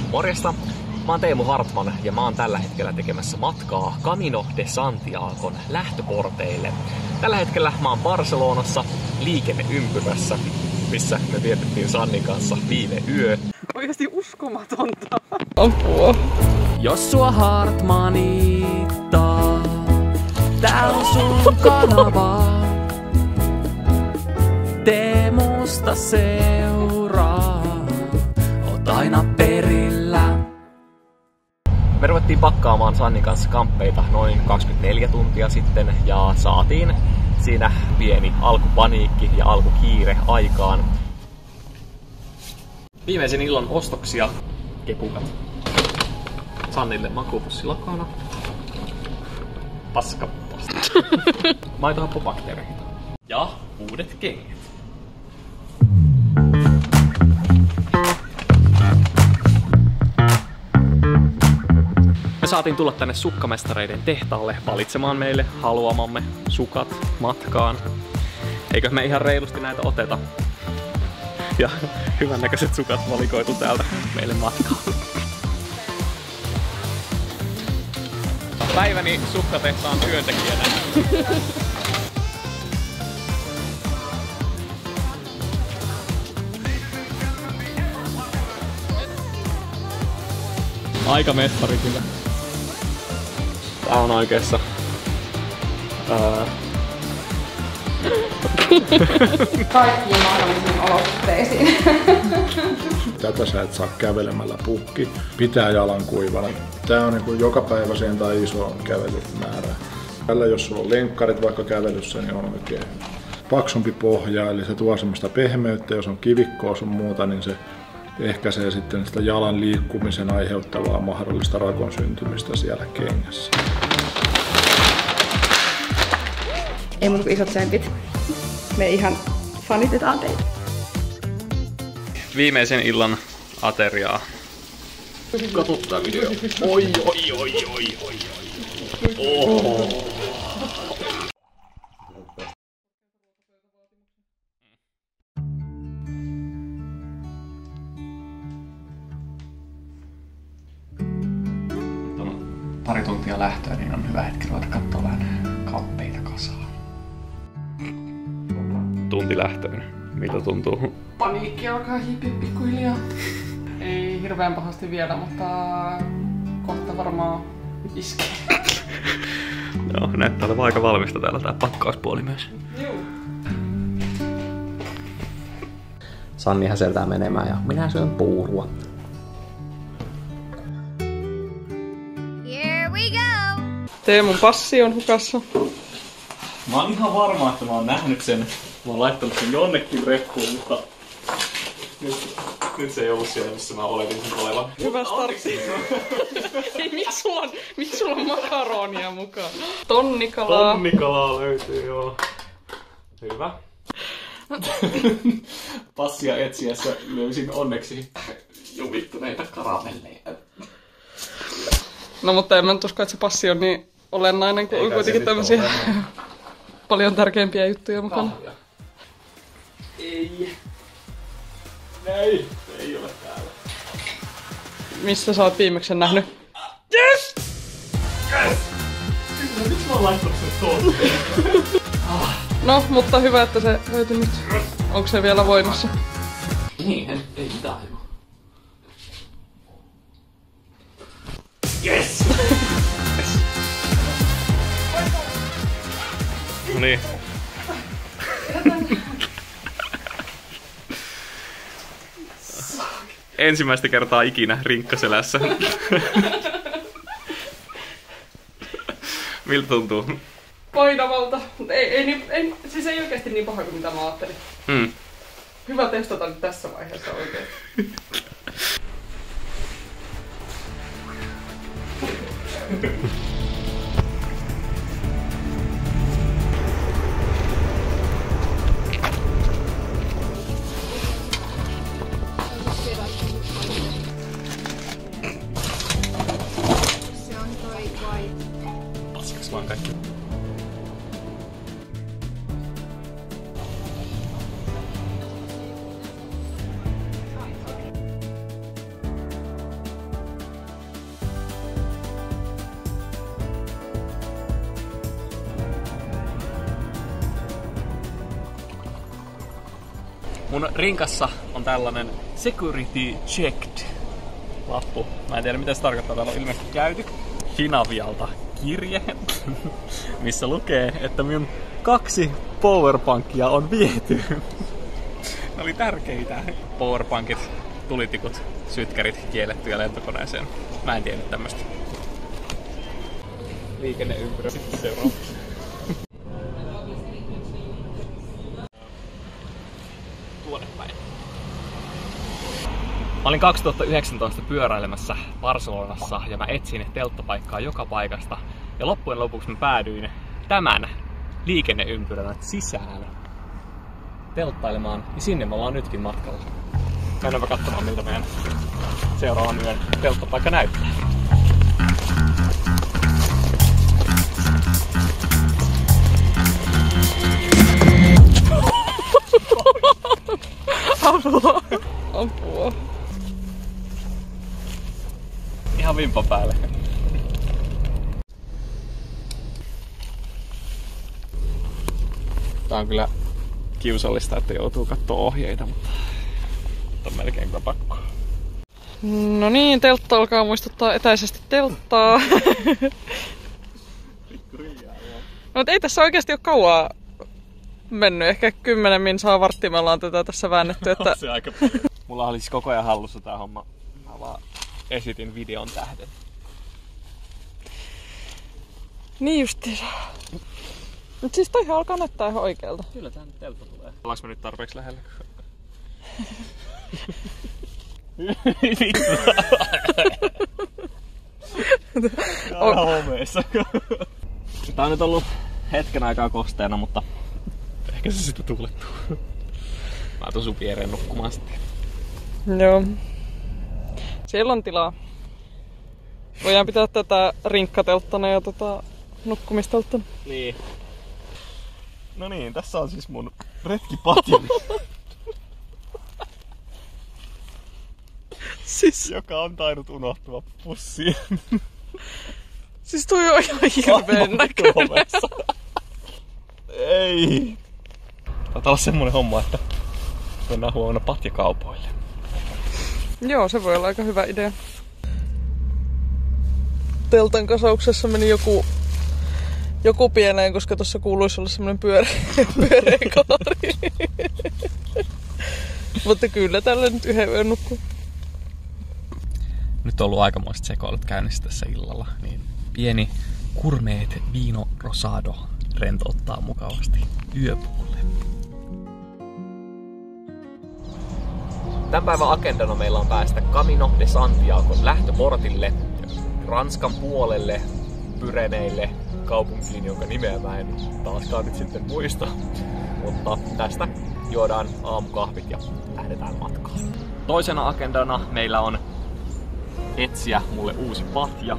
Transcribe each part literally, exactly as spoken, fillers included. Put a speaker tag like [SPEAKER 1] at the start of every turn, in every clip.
[SPEAKER 1] Morjesta! Mä oon Teemu Hartman ja mä oon tällä hetkellä tekemässä matkaa Camino de Santiagon lähtöporteille. Tällä hetkellä mä oon Barcelonassa liikenneympyrässä, missä me vietettiin Sannin kanssa viime yö.
[SPEAKER 2] Oikeasti uskomatonta. Apua.
[SPEAKER 1] Jos sua Hartmanittaa, tää on sun kanava. Teemusta seuraa, oot aina perillä. Me ruvettiin pakkaamaan Sannin kanssa kamppeita noin kaksikymmentäneljä tuntia sitten ja saatiin siinä pieni alkupaniikki ja alkukiire aikaan. Viimeisen illan ostoksia, kepukat. Sannille makupussi lakana. Paskapasta. Maitohappobakteereita. Ja uudet kengät. Me saatiin tulla tänne sukkamestareiden tehtaalle valitsemaan meille haluamamme sukat matkaan. Eikö me ihan reilusti näitä oteta? Ja hyvännäköiset sukat valikoitu täältä meille matkaan. Päiväni sukkatehtaan työntekijänä. Aika mestari kyllä. Tää on oikeassa. Ää...
[SPEAKER 2] Kaikkiin mahdollisiin olosuhteisiin.
[SPEAKER 3] Tätä sä et saa kävelemällä pukki. Pitää jalan kuivana. Tää on niin jokapäiväiseen tai iso kävelymäärä. Tällä jos sulla on lenkkarit vaikka kävelyssä, niin on oikein paksumpi pohja. Eli se tuo semmoista pehmeyttä. Jos on kivikkoa sun muuta, niin se ehkäisee sitten sitä jalan liikkumisen aiheuttavaa mahdollista rakon syntymistä siellä kengässä.
[SPEAKER 2] Ei muuta kuin isot sentit. Me ihan fanitetaan teitä.
[SPEAKER 1] Viimeisen illan ateriaa. Katso tää video. Oi, oi, oi, oi, oi, oi. Oh. Pari tuntia lähtöä, niin on hyvä hetki ruveta katsoa vähän kamppeita kasaan. Tunti lähtöön. Miltä tuntuu?
[SPEAKER 2] Paniikki alkaa hiipiä pikkuhiljaa. Ei hirveän pahasti vielä, mutta kohta varmaan iskee.
[SPEAKER 1] Joo, näyttää olevan aika valmista täällä tää pakkauspuoli myös.
[SPEAKER 2] Juu.
[SPEAKER 1] Sanni häseltää menemään ja minä syön puurua.
[SPEAKER 2] Teemun passi on hukassa.
[SPEAKER 1] Mä oon ihan varma, että mä oon nähnyt sen. Mä oon laittanut sen jonnekin rekkuun, mutta nyt, nyt se ei ollut siellä, missä mä oletin sen olevan.
[SPEAKER 2] Hyvä startti. Hei, miksi sulla on, miksi sulla on makaronia mukaan? Tonnikalaa.
[SPEAKER 1] Tonnikalaa löytyy, joo. Hyvä. Passia etsiessä löysin onneksi juvittuneita karamelleja.
[SPEAKER 2] No mutta en mä nyt usko, että se passi on niin olennainen, kun on kuitenkin tämmösiä paljon tärkeimpiä juttuja mukana.
[SPEAKER 1] Kahvia. Ei. Ei, ei ole täällä.
[SPEAKER 2] Missä sä oot viimeksi nähnyt?
[SPEAKER 1] Yes! Yes! Miksi mä oon laittanut sen tuolla?
[SPEAKER 2] No, mutta hyvä, että se löytyi nyt. Onko se vielä voimassa?
[SPEAKER 1] Niin, ei, ei mitään hajua. Yes! Yes! No niin. Ensimmäistä kertaa ikinä rinkkaselässä. Miltä tuntuu?
[SPEAKER 2] Painavalta. Ei, ei, niin, ei, siis ei oikeesti niin paha kuin mitä mä ajattelin.
[SPEAKER 1] Mm.
[SPEAKER 2] Hyvä testata nyt tässä vaiheessa oikein.
[SPEAKER 4] Se on toi vai...
[SPEAKER 1] Paskaks vaan kaikki. Mun rinkassa on tällainen security checked lappu. Mä en tiedä mitä se tarkoittaa, täällä on ilmeisesti käyty. Finavialta kirje, missä lukee, että minun kaksi powerpankkia on viety. Ne oli tärkeitä. Powerpankit, tulitikut, sytkärit kiellettyjä lentokoneeseen. Mä en tiennyt tämmöstä. Liikenneympyrä sitten seuraava. Tuonne päin. Mä olin kaksituhattayhdeksäntoista pyöräilemässä Barcelonassa ja mä etsin telttapaikkaa joka paikasta. Ja loppujen lopuksi mä päädyin tämän liikenneympyrän sisään telttailemaan. Ja sinne me ollaan nytkin matkalla. Mennäänpä katsomaan miltä meidän seuraavan yön telttapaikka näyttää.
[SPEAKER 2] Apua. Apua.
[SPEAKER 1] Ihan vimpa päälle. Tää on kyllä kiusallista, että joutuu kattoo ohjeita, mutta on melkein kyllä pakko.
[SPEAKER 2] No niin, teltta alkaa muistuttaa etäisesti telttaa. No, mutta ei tässä oikeasti ole kauaa mennyt. Ehkä kymmenen minsaa varttia me ollaan tätä tässä väännetty. Että...
[SPEAKER 1] se aika paljon. Mulla oli siis koko ajan hallussa tää homma. Mä vaan esitin videon tähden.
[SPEAKER 2] Niin justiinsa. Mut siis toihan alkaa näyttää ihan oikealta.
[SPEAKER 1] Kyllä tää nyt teltta tulee. Ollaanko me nyt tarpeeksi lähellä? Tää on homeessa. Tää on nyt ollut hetken aikaa kosteena, mutta ehkä se sitten tuulettuu. Mä tuun sun viereen nukkumaan sitten.
[SPEAKER 2] Joo. Siellä on tilaa. Voidaan pitää tätä rinkkatelttana ja tota nukkumistelttana.
[SPEAKER 1] Niin. No niin, tässä on siis mun retkipatja.
[SPEAKER 2] Siis...
[SPEAKER 1] joka on tainnut unohtua pussiin.
[SPEAKER 2] Siis toi on ihan hirveen näköinen.
[SPEAKER 1] Ei. Taitaa olla semmonen homma, että mennään huomenna patjakaupoille.
[SPEAKER 2] Joo, se voi olla aika hyvä idea. Teltan kasauksessa meni joku, joku pieneen, koska tuossa kuuluisi olla semmonen pyöreä, pyöreä kaari. Mutta kyllä tällä nyt yhden yön nukkuu.
[SPEAKER 1] Nyt on ollut aikamoiset sekoilut käynnissä tässä illalla, niin pieni gourmet vino rosado rentouttaa mukavasti yöpuulle. Tämän päivän agendana meillä on päästä Camino de Santiagon lähtöportille, Ranskan puolelle, Pyreneille, kaupunkiin, jonka nimeä mä en taaskaan nyt sitten muista. Mutta tästä juodaan aamukahvit ja lähdetään matkaan. Toisena agendana meillä on etsiä mulle uusi patja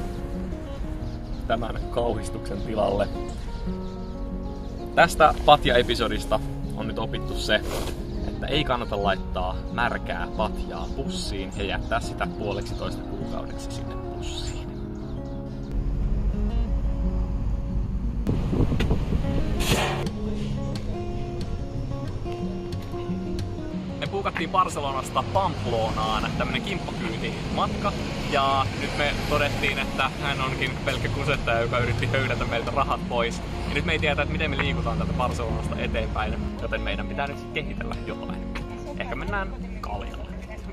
[SPEAKER 1] tämän kauhistuksen tilalle. Tästä patja-episodista on nyt opittu se, että ei kannata laittaa märkää patjaa pussiin ja jättää sitä puoleksi toista kuukaudeksi sinne pussiin. Me puukattiin Barcelonasta Pamplonaan tämmönen kimppakyyti matka ja nyt me todettiin, että hän onkin pelkkä kusettaja, joka yritti höydätä meiltä rahat pois. Ja nyt me ei tiedä, että miten me liikutaan täältä Barcelonasta eteenpäin, joten meidän pitää nyt kehitellä jotain. Ehkä mennään kaljalle.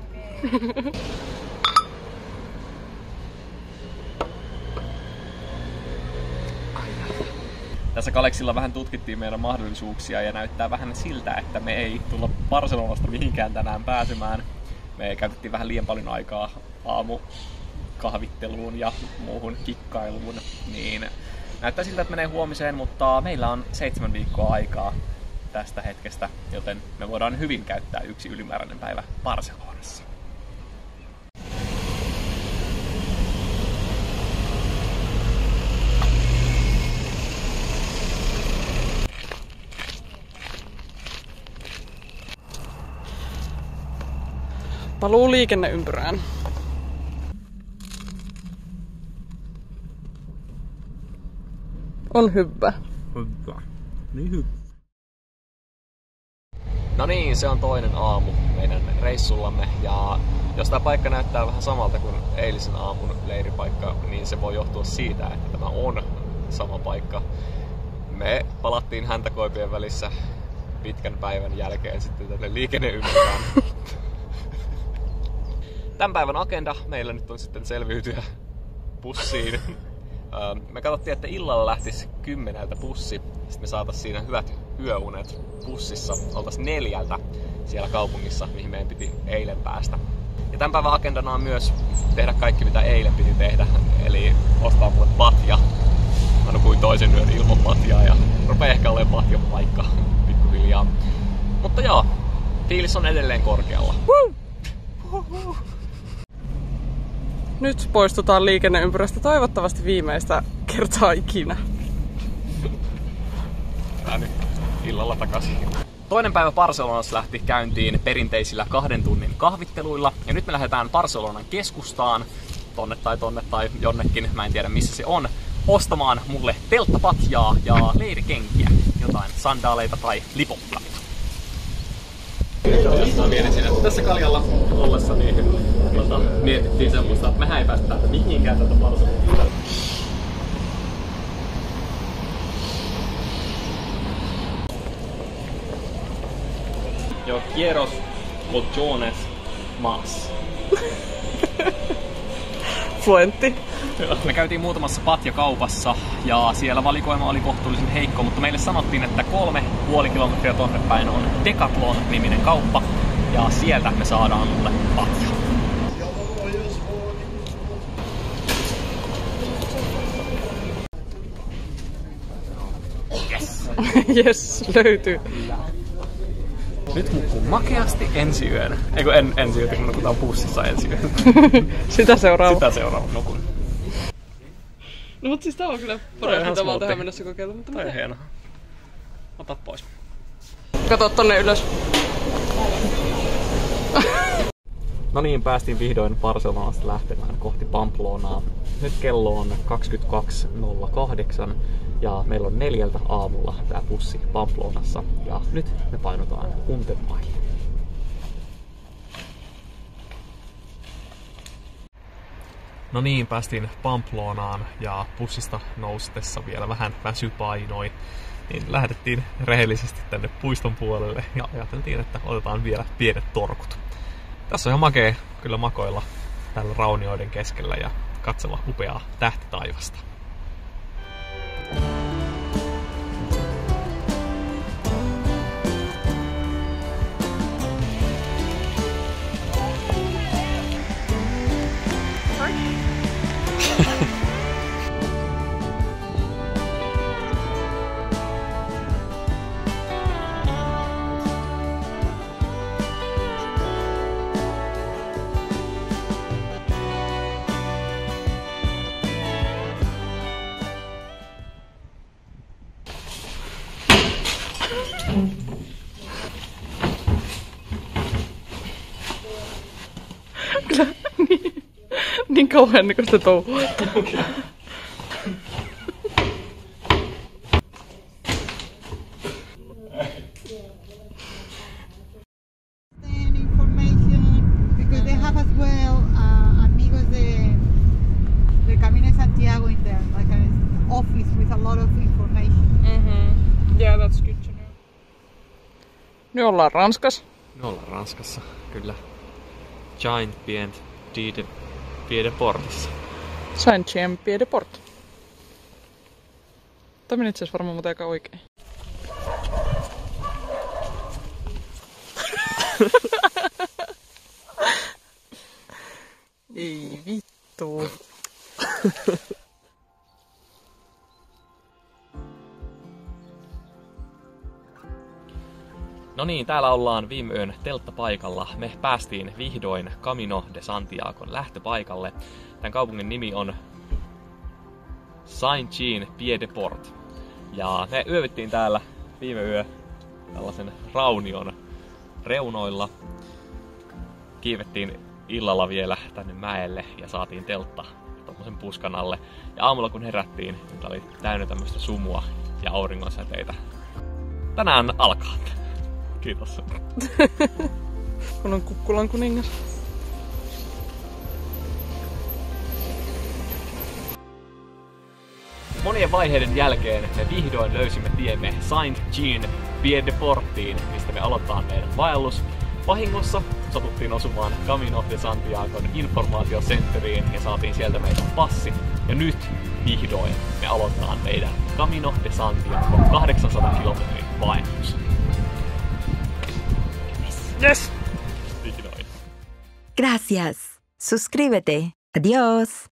[SPEAKER 1] Tässä Kaleksilla vähän tutkittiin meidän mahdollisuuksia ja näyttää vähän siltä, että me ei tulla Barcelonasta mihinkään tänään pääsemään. Me käytettiin vähän liian paljon aikaa aamukahvitteluun ja muuhun kikkailuun, niin näyttää siltä, että menee huomiseen, mutta meillä on seitsemän viikkoa aikaa tästä hetkestä, joten me voidaan hyvin käyttää yksi ylimääräinen päivä Barcelonassa.
[SPEAKER 2] Paluu liikenneympyrään. On hyvä.
[SPEAKER 1] Hyvä. Niin hyvä. No niin, se on toinen aamu meidän reissullamme ja jos tämä paikka näyttää vähän samalta kuin eilisen aamun leiripaikka, niin se voi johtua siitä, että tämä on sama paikka. Me palattiin häntäkoipien välissä pitkän päivän jälkeen sitten tänne liikenneympyrään. Tämän päivän agenda meillä nyt on sitten selviytyä bussiin. Me katsottiin, että illalla lähtisi kymmeneltä bussi. Sitten me saatais siinä hyvät yöunet bussissa. Oltais neljältä siellä kaupungissa, mihin meidän piti eilen päästä. Ja tämän päivän agendana on myös tehdä kaikki, mitä eilen piti tehdä. Eli ostaa mulle patja. Mä nukuin toisen yön ilman patjaa ja rupee ehkä olemaan patjan paikka pikkuhiljaa. Mutta joo, fiilis on edelleen korkealla.
[SPEAKER 2] Woo! Woo! Nyt poistutaan liikenneympyrästä toivottavasti viimeistä kertaa ikinä.
[SPEAKER 1] Tää nyt illalla takaisin. Toinen päivä Barcelonassa lähti käyntiin perinteisillä kahden tunnin kahvitteluilla. Ja nyt me lähdetään Barcelonan keskustaan, tonne tai tonne tai jonnekin, mä en tiedä missä se on, ostamaan mulle telttapatjaa ja leirikenkiä, jotain sandaaleita tai lipokkaita. Mä mietin siinä, että tässä Kaljalla ollessa niin tuota, mietittiin semmoista, että mehän ei päästä täältä mihinkään tätä Barcelonaa. Yo quiero colchones más.
[SPEAKER 2] Fluentti.
[SPEAKER 1] Me käytiin muutamassa patjakaupassa ja siellä valikoima oli kohtuullisen heikko, mutta meille sanottiin, että kolme puoli kilometriä tonne päin on Decathlon-niminen kauppa ja sieltä me saadaan mulle patja. Yes!
[SPEAKER 2] Yes, löytyy.
[SPEAKER 1] Nyt nukkuu makeasti ensi yönä. Eikö en ensi yönä, kun nukutaan bussissa ensi yönä.
[SPEAKER 2] Sitä seuraava.
[SPEAKER 1] Sitä seuraava nukun.
[SPEAKER 2] No mut siis tää on kyllä parempi tavalla tähän mennessä kokeilla. Mutta
[SPEAKER 1] toi on hieno. Ota pois.
[SPEAKER 2] Kato tonne ylös.
[SPEAKER 1] No niin, päästiin vihdoin Barcelonasta lähtemään kohti Pamplonaa. Nyt kello on kaksikymmentäkaksi nolla kahdeksan ja meillä on neljältä aamulla tää bussi Pamplonassa. Ja nyt me painutaan Untenmaille. No niin, päästiin Pamplonaan ja bussista noustessa vielä vähän väsy painoi. Niin lähdettiin rehellisesti tänne puiston puolelle ja ajateltiin, että otetaan vielä pienet torkut. Tässä on ihan makea kyllä makoilla tällä raunioiden keskellä ja katsella upeaa tähtitaivasta.
[SPEAKER 2] Kyllä niin, niin kauhean näköistä touhua.
[SPEAKER 5] Information because they have as well uh, amigos de del Camino de Santiago in there, like an office with a lot of information.
[SPEAKER 2] Mm-hmm. Yeah, that's good to know. Nyt ollaan Ranskassa.
[SPEAKER 1] Nyt ollaan Ranskassa, kyllä. Giant Pient de Pied-de-Portissa.
[SPEAKER 2] Saint-Jean Pied-de-Port. Tämä meni itse asiassa varmaan muuten aika oikein. Ei vittu.
[SPEAKER 1] No niin, täällä ollaan viime yön telttapaikalla. Me päästiin vihdoin Camino de Santiagon lähtöpaikalle. Tämän kaupungin nimi on Saint-Jean Pied-de-Port. Ja me yövyttiin täällä viime yö tällaisen raunion reunoilla. Kiivettiin illalla vielä tänne mäelle ja saatiin teltta tommosen puskan alle. Ja aamulla kun herättiin, niin oli täynnä tämmöistä sumua ja auringonsäteitä. Tänään alkaa. Kiitos.
[SPEAKER 2] Kun on kukkulan kuningas.
[SPEAKER 1] Monien vaiheiden jälkeen me vihdoin löysimme tiemme Saint-Jean-Pied-de-Portiin, mistä me aloittaa meidän vaellus. Vahingossa satuttiin osumaan Camino de Santiagon informaatiocenteriin ja saatiin sieltä meidän passi. Ja nyt vihdoin me aloitetaan meidän Camino de Santiago kahdeksansadan kilometrin vaellus.
[SPEAKER 2] Yes!
[SPEAKER 1] Vihdoin.
[SPEAKER 6] Gracias. Suscríbete. Adiós.